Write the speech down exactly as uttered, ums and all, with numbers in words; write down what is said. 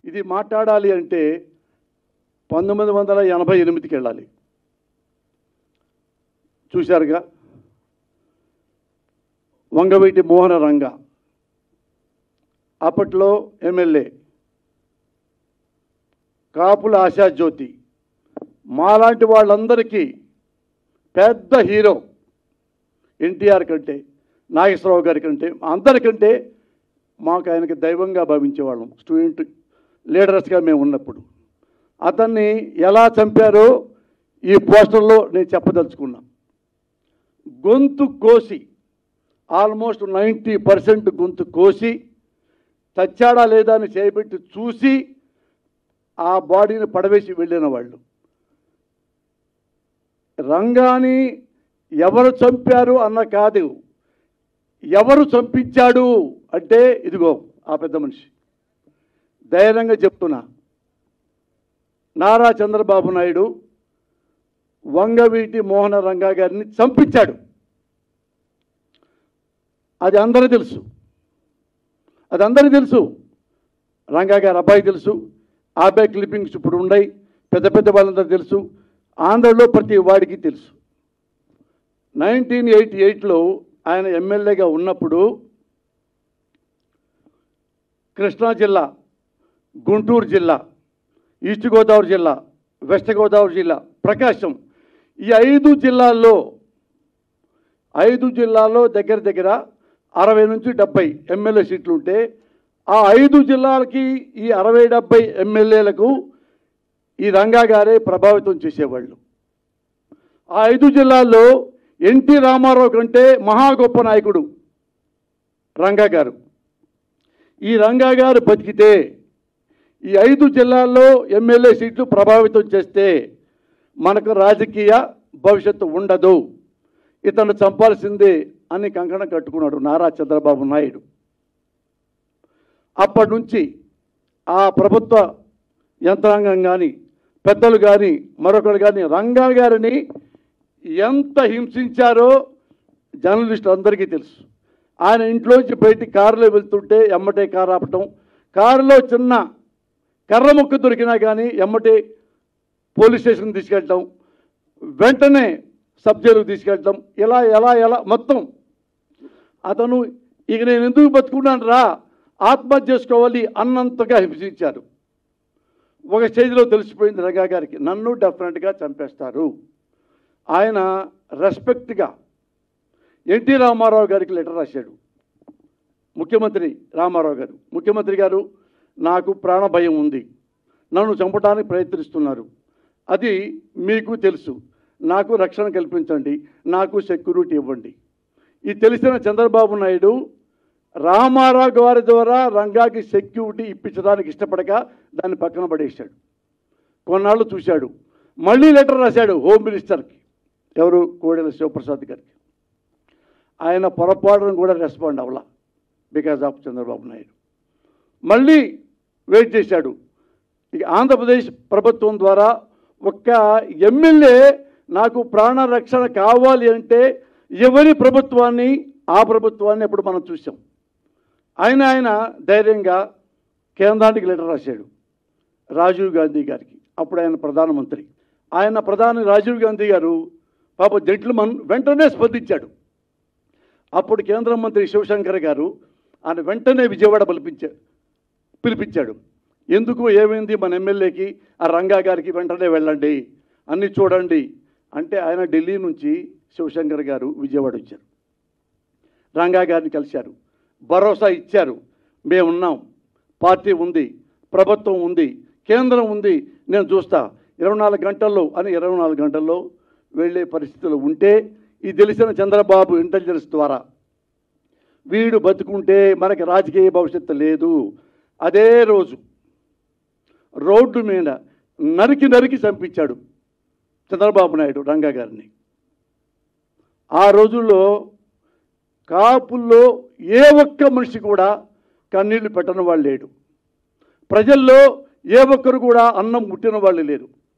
ఇది మాట్లాడాలి అంటే పంతొమ్మిది వందల ఎనభై ఎనిమిదికి వెళ్ళాలి. చూశారుగా వంగవీటి మోహన రంగ అప్పట్లో ఎమ్మెల్యే, కాపుల ఆశాజ్యోతి, మాలాంటి వాళ్ళందరికీ పెద్ద హీరో. ఎన్టీఆర్ కంటే, నాగేశ్వరరావు గారి కంటే, అందరికంటే మాకు ఆయనకి దైవంగా భావించేవాళ్ళం స్టూడెంట్ లీడర్స్గా మేము ఉన్నప్పుడు. అతన్ని ఎలా చంపారో ఈ పోస్టర్లో నేను చెప్పదలుచుకున్నా. గొంతు కోసి, ఆల్మోస్ట్ నైంటీ పర్సెంట్ గొంతు కోసి చచ్చాడా లేదా అని చేయబెట్టి చూసి ఆ బాడీని పడవేసి వెళ్ళిన వాళ్ళు. రంగాని ఎవరు చంపారు అన్న కాదు, ఎవరు చంపించాడు అంటే ఇదిగో ఆ పెద్ద మనిషి. ధైర్యంగా చెప్తున్నా, నారా చంద్రబాబు నాయుడు వంగవీటి మోహన రంగా గారిని చంపించాడు. అది అందరూ తెలుసు, అది అందరికీ తెలుసు. రంగా గారి అబ్బాయి తెలుసు, ఆ అబ్బాయి క్లిప్పింగ్స్ ఇప్పుడు ఉన్నాయి, పెద్ద పెద్ద వాళ్ళందరూ తెలుసు, ఆంధ్రలో ప్రతి వాడికి తెలుసు. నైన్టీన్ ఎయిటీ ఎయిట్లో ఆయన ఎమ్మెల్యేగా ఉన్నప్పుడు కృష్ణా జిల్లా, గుంటూరు జిల్లా, ఈస్ట్ గోదావరి జిల్లా, వెస్ట్ గోదావరి జిల్లా, ప్రకాశం, ఈ ఐదు జిల్లాల్లో ఐదు జిల్లాల్లో దగ్గర దగ్గర అరవై నుంచి డెబ్బై ఎమ్మెల్యే సీట్లు ఉంటే ఆ ఐదు జిల్లాలకి ఈ అరవై డెబ్బై ఎమ్మెల్యేలకు ఈ రంగా గారే ప్రభావితం చేసేవాళ్ళు. ఆ ఐదు జిల్లాల్లో ఎన్టీ రామారావు కంటే మహా గొప్ప నాయకుడు రంగా గారు. ఈ రంగా గారు బతికితే ఈ ఐదు జిల్లాల్లో ఎమ్మెల్యే సీట్లు ప్రభావితం చేస్తే మనకు రాజకీయ భవిష్యత్తు ఉండదు, ఇతను చంపాల్సిందే అని కంకణం కట్టుకున్నాడు నారా చంద్రబాబు నాయుడు. అప్పటి నుంచి ఆ ప్రభుత్వ యంత్రాంగం కానీ, పెద్దలు కానీ, మరొకరు కానీ రంగా గారిని ఎంత హింసించారో జర్నలిస్టులు అందరికీ తెలుసు. ఆయన ఇంట్లోంచి బయటికి కారులో వెళ్తుంటే ఎమ్మటే కారు ఆపటం, కారులో చిన్న కర్ర ముక్క దొరికినా కానీ ఎమ్మటే పోలీస్ స్టేషన్ తీసుకెళ్ళటం, వెంటనే సబ్ జైలుకు తీసుకెళ్ళటం, ఇలా ఎలా ఎలా మొత్తం అతను ఇక నేను ఎందుకు బతుకున్నాను రా, ఆత్మహత్య చేసుకోవాలి అన్నంతగా హింసించారు. ఒక స్టేజ్లో తెలిసిపోయింది రంగా గారికి, నన్ను డెఫినెట్గా చంపేస్తారు. ఆయన రెస్పెక్ట్గా ఎన్టీ రామారావు గారికి లెటర్ రాశాడు. ముఖ్యమంత్రి రామారావు గారు, ముఖ్యమంత్రి గారు నాకు ప్రాణ భయం ఉంది, నన్ను చంపడానికి ప్రయత్నిస్తున్నారు, అది మీకు తెలుసు, నాకు రక్షణ కల్పించండి, నాకు సెక్యూరిటీ ఇవ్వండి. ఇది తెలిసిన చంద్రబాబు నాయుడు రామారావు గారి ద్వారా రంగాకి సెక్యూరిటీ ఇప్పించడానికి ఇష్టపడక దాన్ని పక్కన పడేశాడు. కొన్నాళ్ళు చూశాడు, మళ్ళీ లెటర్ రాశాడు హోమ్ మినిస్టర్కి, ఎవరు కోడెల శివప్రసాద్ గారికి. ఆయన పొరపాటును కూడా రెస్పాండ్ అవ్వాల బికాజ్ ఆఫ్ చంద్రబాబు నాయుడు. మళ్ళీ వెయిట్ చేశాడు. ఇక ఆంధ్రప్రదేశ్ ప్రభుత్వం ద్వారా ఒక్క ఎమ్మెల్యే నాకు ప్రాణ రక్షణ కావాలి అంటే ఎవరి ప్రభుత్వాన్ని ఆ ప్రభుత్వాన్ని ఇప్పుడు మనం చూసాం. ఆయన ఆయన ధైర్యంగా కేంద్రానికి లెటర్ రాశాడు రాజీవ్ గాంధీ గారికి, అప్పుడు ఆయన ప్రధానమంత్రి. ఆయన ప్రధాని రాజీవ్ గాంధీ గారు పాప జెంట్లమన్ వెంటనే స్పందించాడు. అప్పుడు కేంద్ర మంత్రి శివశంకర్ గారు ఆయన వెంటనే విజయవాడ పిలిపించాడు పిలిపించాడు ఎందుకు ఏమైంది మన ఎమ్మెల్యేకి, ఆ రంగా గారికి వెంటనే వెళ్ళండి, అన్నీ చూడండి అంటే ఆయన ఢిల్లీ నుంచి శివశంకర్ గారు విజయవాడ వచ్చారు, రంగా గారిని కలిశారు, భరోసా ఇచ్చారు, మేమున్నాం, పార్టీ ఉంది, ప్రభుత్వం ఉంది, కేంద్రం ఉంది, నేను చూస్తా ఇరవై నాలుగు గంటల్లో అని ఇరవై నాలుగు గంటల్లో వెళ్ళే పరిస్థితులు ఉంటే ఇది తెలిసిన చంద్రబాబు ఇంటెలిజెన్స్ ద్వారా వీడు బతుకుంటే మనకి రాజకీయ భవిష్యత్తు లేదు. అదే రోజు రోడ్డు మీద నరికి నరికి చంపించాడు చంద్రబాబు నాయుడు రంగా గారిని. ఆ రోజుల్లో కాపుల్లో ఏ ఒక్క మనిషి కూడా కన్నీళ్లు పెట్టని వాళ్ళు లేడు, ప్రజల్లో ఏ ఒక్కరు కూడా అన్నం ముట్టిన వాళ్ళు లేరు.